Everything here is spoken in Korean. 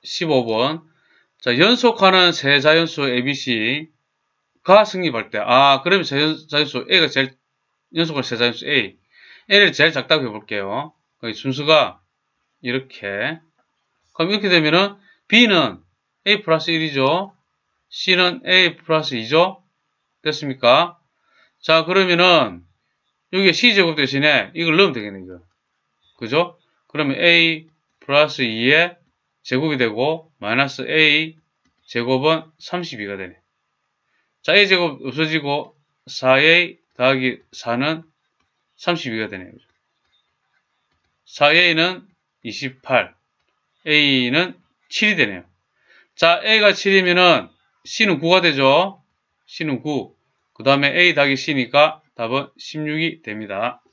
15번. 자, 연속하는 세 자연수 ABC가 성립할 때, 그러면 자연수 A가 제일, 연속하는 세 자연수 A. A를 제일 작다고 해볼게요. 거기 순수가 이렇게. 그럼 이렇게 되면은 B는 A 플러스 1이죠. C는 A 플러스 2죠. 됐습니까? 자, 그러면은 여기에 C제곱 대신에 이걸 넣으면 되겠네, 이거. 그죠? 그러면 A 플러스 2의 제곱이 되고 마이너스 A 제곱은 32가 되네. 자, A제곱 없어지고 4A 더하기 4는 32가 되네요. 4A는 28, A는 7이 되네요. 자, A가 7이면은 C는 9가 되죠. C는 9. 그 다음에 A 더하기 C니까 답은 16이 됩니다.